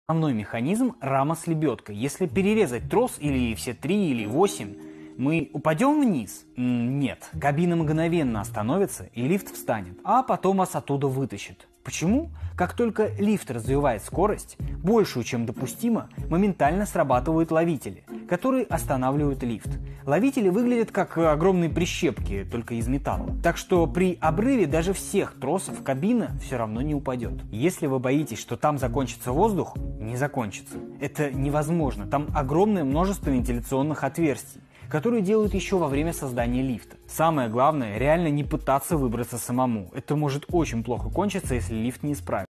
Основной механизм — рама с лебедкой. Если перерезать трос или все 3 или 8, мы упадем вниз? Нет. Кабина мгновенно остановится и лифт встанет, а потом вас оттуда вытащит. Почему? Как только лифт развивает скорость, большую, чем допустимо, моментально срабатывают ловители, которые останавливают лифт. Ловители выглядят как огромные прищепки, только из металла. Так что при обрыве даже всех тросов кабина все равно не упадет. Если вы боитесь, что там закончится воздух, не закончится. Это невозможно. Там огромное множество вентиляционных отверстий, которые делают еще во время создания лифта. Самое главное — реально не пытаться выбраться самому. Это может очень плохо кончиться, если лифт не исправен.